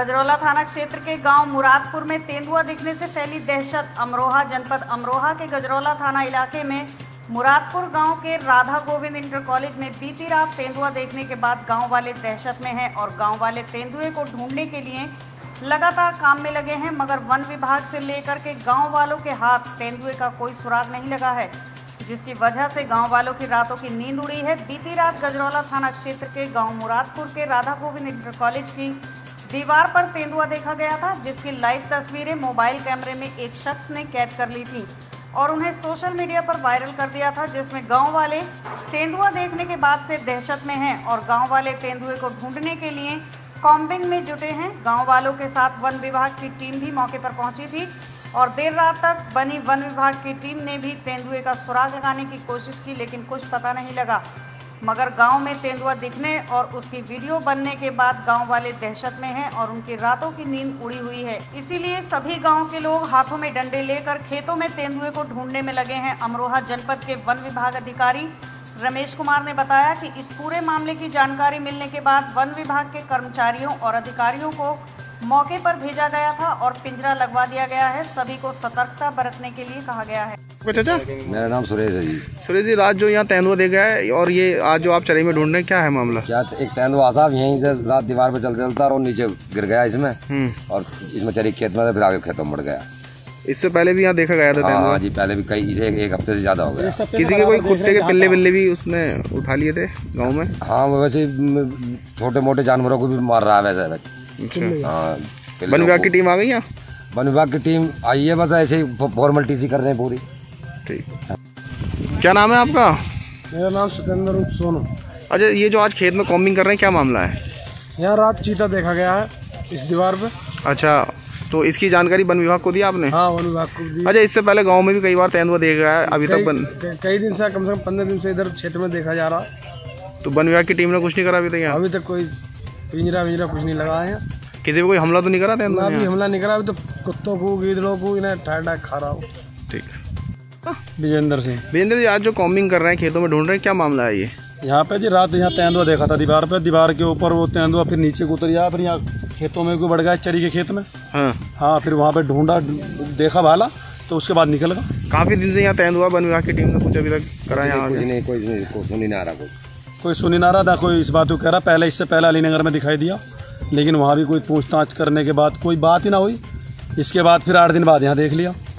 गजरौला थाना क्षेत्र के गांव मुरादपुर में तेंदुआ दिखने से फैली दहशत। अमरोहा जनपद अमरोहा के गजरौला थाना इलाके में मुरादपुर गांव के राधा गोविंद इंटर कॉलेज में बीती रात तेंदुआ देखने के बाद गांव वाले दहशत में हैं और गांव वाले तेंदुए को ढूंढने के लिए लगातार काम में लगे हैं, मगर वन विभाग से लेकर के गाँव वालों के हाथ तेंदुए का कोई सुराग नहीं लगा है, जिसकी वजह से गांव वालों की रातों की नींद उड़ी है। बीती रात गजरौला थाना क्षेत्र के गांव मुरादपुर के राधा गोविंद इंटर कॉलेज की दीवार पर तेंदुआ देखा गया था, जिसकी लाइव तस्वीरें मोबाइल कैमरे में एक शख्स ने कैद कर ली थी और उन्हें सोशल मीडिया पर वायरल कर दिया था, जिसमें गांव वाले तेंदुआ देखने के बाद से दहशत में हैं और गांव वाले तेंदुए को ढूंढने के लिए कॉम्बिंग में जुटे हैं। गांव वालों के साथ वन विभाग की टीम भी मौके पर पहुंची थी और देर रात तक बनी वन विभाग की टीम ने भी तेंदुए का सुराग लगाने की कोशिश की, लेकिन कुछ पता नहीं लगा। मगर गांव में तेंदुआ दिखने और उसकी वीडियो बनने के बाद गांव वाले दहशत में हैं और उनकी रातों की नींद उड़ी हुई है। इसीलिए सभी गांव के लोग हाथों में डंडे लेकर खेतों में तेंदुए को ढूंढने में लगे हैं। अमरोहा जनपद के वन विभाग अधिकारी रमेश कुमार ने बताया कि इस पूरे मामले की जानकारी मिलने के बाद वन विभाग के कर्मचारियों और अधिकारियों को मौके पर भेजा गया था और पिंजरा लगवा दिया गया है। सभी को सतर्कता बरतने के लिए कहा गया है। चाचा, मेरा नाम सुरेश है जी। सुरेश जी, रात जो यहाँ तेंदुआ देखा है और ये आज जो आप चराई में ढूंढ रहे हैं, क्या है मामला? क्या एक तेंदुआ था, यहीं से रात दीवार पे चलता और नीचे गिर गया इसमें और इसमें चरी खेत में फिर आगे खेतों में मुड़ गया। इससे पहले भी यहाँ देखा गया था तेंदुआ? हाँ जी, पहले भी कई एक हफ्ते से ज्यादा हो गया। किसी के कोई कुत्ते के पिल्ले बिल्ले भी उसने उठा लिए थे गाँव में? हाँ, वैसे छोटे मोटे जानवरों को भी मार रहा है वैसे। हाँ, वन विभाग की टीम आ गई? वन विभाग की टीम आई है, बस ऐसे ही फॉर्मेलिटी सी कर रहे हैं पूरी। ठीक, क्या नाम है आपका? मेरा नाम सत्येंद्र सोनू। अच्छा, ये जो आज खेत में कॉम्बिंग कर रहे हैं, क्या मामला है? यहाँ रात चीता देखा गया है इस दीवार पे। अच्छा, तो इसकी जानकारी वन विभाग को दी आपने? हाँ, वन विभाग को दी। अच्छा, इससे पहले गांव में भी कई बार तेंदुआ देखा है, अभी तक कई दिन से, कम से कम 15 दिन से इधर क्षेत्र में देखा जा रहा। तो वन विभाग की टीम ने कुछ नहीं करा अभी तक? अभी तक कोई पिंजरा कुछ नहीं लगा है। किसी पे कोई हमला तो नहीं करा तेंदुआ? अभी हमला नहीं करा, अभी तो कुत्तों को, गीदड़ों को इन्हें ठंडा खा रहा हो। ठीक। विजेंद्र सिंह। विजेंद्र जी, आज जो कॉम्बिंग कर रहे हैं, खेतों में ढूंढ रहे हैं, क्या मामला है ये? यहाँ पे जी रात यहाँ तेंदुआ देखा था दीवार पे। दीवार के ऊपर वो तेंदुआ फिर नीचे को उतर गया, फिर यहाँ खेतों में कोई बढ़ गया, चरी के खेत में। हाँ, फिर वहाँ पे ढूंढा, देखा भाला, तो उसके बाद निकल गया। काफी दिन से यहाँ तेंदुआ वन विभाग की टीम ने कुछ अभी तक करा? यहाँ कोई सुनी ना रहा, कोई सुनी ना रहा था। कोई इस बात को कह रहा, पहले इससे पहले अलीनगर में दिखाई दिया, लेकिन वहाँ भी कोई पूछताछ करने के बाद कोई बात ही ना हुई। इसके बाद फिर 8 दिन बाद यहाँ देख लिया।